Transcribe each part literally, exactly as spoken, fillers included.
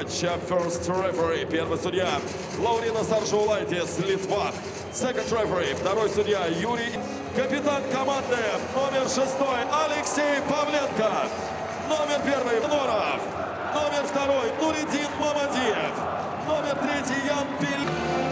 матча First Referee. Первый судья Лаурина Саржаулайтис, Литва. Second Referee, второй судья Юрий. Капитан команды номер шестой Алексей Павленко. Номер первый Норов. Номер второй Нуридин Мамадиев. Номер третий Ян Пиль.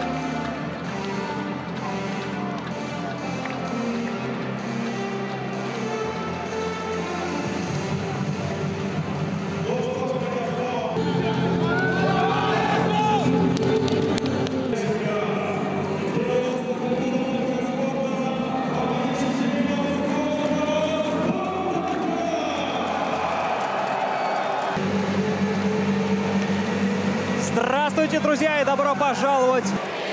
Здравствуйте, друзья, и добро пожаловать!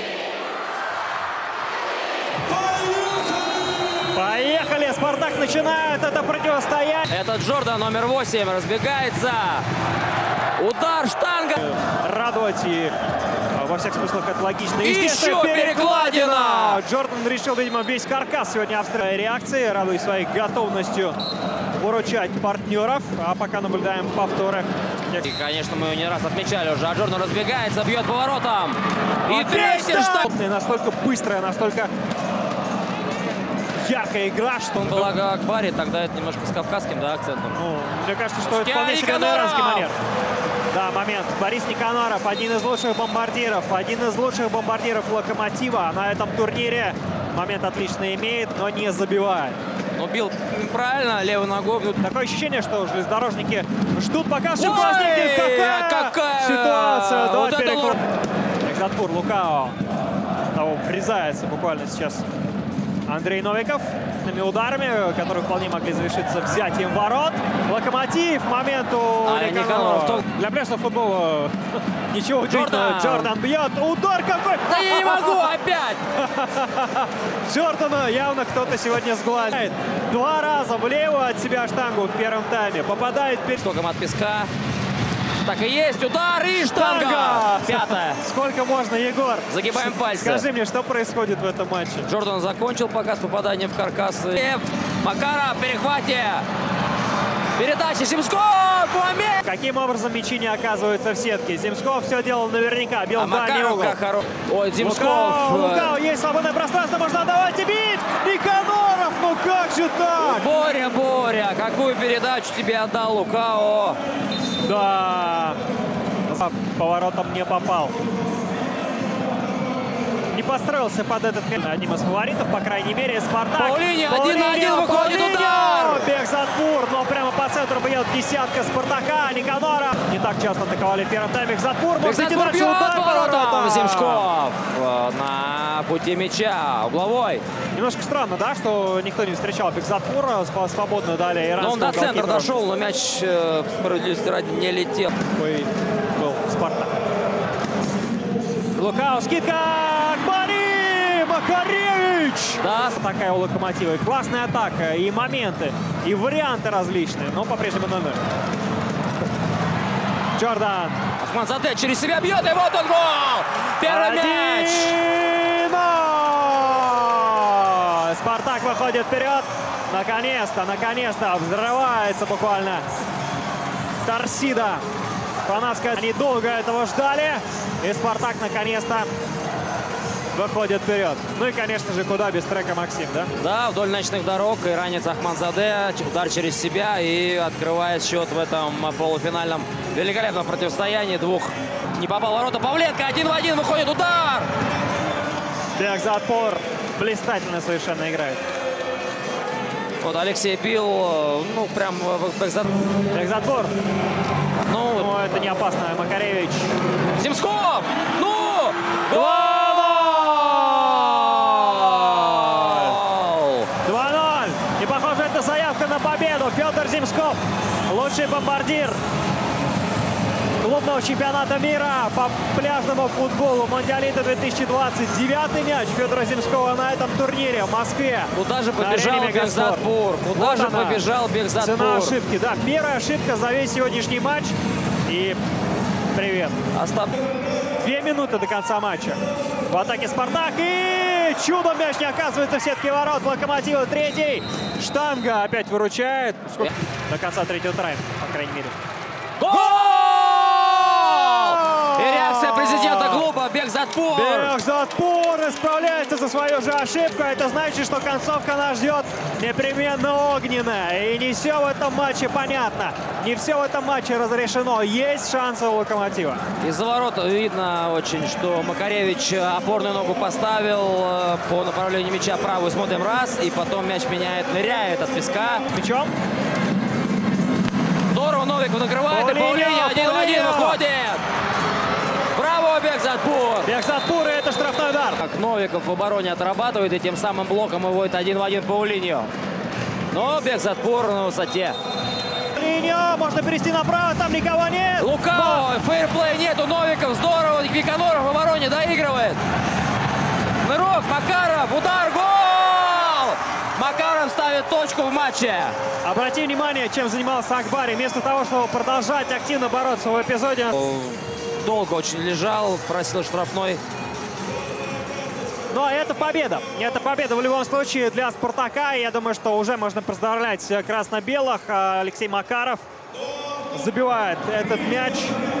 Поехали! Спартак начинает это противостояние. Это Джордан, номер восемь, разбегается. Удар, штанга. Радовать и, во всех смыслах, это логично. И еще перекладина! Джордан решил, видимо, весь каркас сегодня обстреливать реакции, радуясь своей готовностью выручать партнеров. А пока наблюдаем повторы. И, конечно, мы не раз отмечали уже. А Джордан разбегается, бьет поворотом. И третий штанга. Настолько быстрая, настолько яркая игра, что он был Акбари, тогда это немножко с кавказским, да, акцентом. Ну, мне кажется, что это вполне себе иранский манер. Да, момент. Борис Никоноров, один из лучших бомбардиров, один из лучших бомбардиров Локомотива на этом турнире. Момент отлично имеет, но не забивает. Но бил правильно, левой ногой. Такое ощущение, что железнодорожники ждут, пока все возникнет. Какая, какая ситуация! Вот Давай это... Экзатпур, Лукао. Того врезается буквально сейчас Андрей Новиков. Ударами, которые вполне могли завершиться взятием ворот. Локомотив, моменту а, Никоноров. Для прежнего футбола ничего удивительного. Джордан бьет. Удар какой! Да я не могу опять! Джордана явно кто-то сегодня сглазит. Два раза влево от себя штангу в первом тайме. Попадает перед... Скоком от песка. Так и есть. Удар и штанга! штанга! Пятая. Сколько можно, Егор? Загибаем пальцы. Скажи мне, что происходит в этом матче? Джордан закончил показ попадания в каркас. Макаров в перехвате. Передача Земсков! Момент! Каким образом мячи не оказываются в сетке? Земсков все делал наверняка. Бил а в дальний Макаров угол. Как хоро... Ой, Земсков. Лукао, Лукао, есть свободное пространство, можно отдавать и бить! Никоноров, ну как же так? Боря, Боря, какую передачу тебе отдал Лукао? Да, поворотом не попал. Не построился под этот одним из фаворитов, по крайней мере, Спартак. Паулини, один на один выходит удар! Бекзатпур, но прямо по центру бьет десятка Спартака. Никоноров. Не так часто атаковали в первом тайме Бекзатпур. Бекзатпур бьет поворотом. Земсков на пути мяча, угловой. Немножко странно, да, что никто не встречал Бекзатпура, свободно дали иранскому. Но он до центра дошел, но мяч, справедливости ради, не летел. Какой был Спартак. Лукао, скидка! Акбари! Макаревич! Да, такая у Локомотива. И классная атака, и моменты, и варианты различные, но по-прежнему номер. Джордан. Ахмадзаде через себя бьет, и вот он гол! Первый мяч! Спартак выходит вперед. Наконец-то, наконец-то взрывается буквально торсида. Фанатская. Они долго этого ждали. И Спартак наконец-то выходит вперед. Ну и, конечно же, куда без трека Максим, да? Да, вдоль ночных дорог иранец Ахмадзаде. Удар через себя и открывает счет в этом полуфинальном великолепном противостоянии двух. Не попал в ворота Павленко. Один в один выходит удар. Бекзатпур блистательно совершенно играет. Вот Алексей бил, ну, прям в Бекзатпур. Бекзатпур. Ну, Но это не опасно. Макаревич. Земсков! Ну! Гол! два ноль. И, похоже, это заявка на победу. Федор Земсков. Лучший бомбардир клубного чемпионата мира по пляжному футболу Мондиалита две тысячи двадцать. Девятый мяч Федора Земского на этом турнире в Москве. Куда же побежал Бекзатпур? Куда вот же она. побежал Бекзатпур? Цена ошибки. Да, первая ошибка за весь сегодняшний матч. И привет. Остап... Две минуты до конца матча. В атаке Спартак. И чудом мяч не оказывается в сетке ворот Локомотива. Третий. Штанга опять выручает. Сколько? До конца третьего тайма, по крайней мере. Гол! президента клуба Бекзатпур. Бекзатпур исправляется за свою же ошибку. Это значит, что концовка нас ждет непременно огненная. И не все в этом матче понятно. Не все в этом матче разрешено. Есть шансы у Локомотива. Из-за ворот видно очень, что Макаревич опорную ногу поставил по направлению мяча правую. Смотрим раз, и потом мяч меняет, ныряет от песка. Мячом. Здорово, Новиков накрывает, и Паулиньо один в один выходит. Браво, Бекзатпур! Бекзатпур, и это штрафной удар. Как Новиков в обороне отрабатывает, и тем самым блоком выводит один в один Паулиньо. Но Бекзатпур на высоте. Паулиньо, можно перейти направо, там никого нет. Лукао, Но... фейрплей нету, Новиков, здорово, Виконоров в обороне доигрывает. Нырок, Макаров, удар, гол! Макаров ставит точку в матче. Обрати внимание, чем занимался Акбари. Вместо того, чтобы продолжать активно бороться в эпизоде. Долго очень лежал, просил штрафной. Но это победа. Это победа в любом случае для Спартака. Я думаю, что уже можно поздравлять красно-белых. Алексей Макаров забивает этот мяч.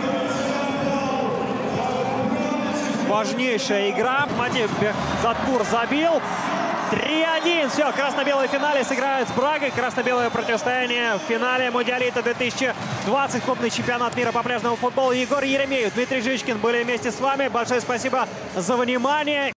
Важнейшая игра. Мотив Бекзатпур забил. три один. Все, красно-белые в финале сыграют с Брагой. Красно-белое противостояние в финале Мундиалита две тысячи двадцать. Крупный чемпионат мира по пляжному футболу. Егор Еремеев, Дмитрий Жичкин были вместе с вами. Большое спасибо за внимание.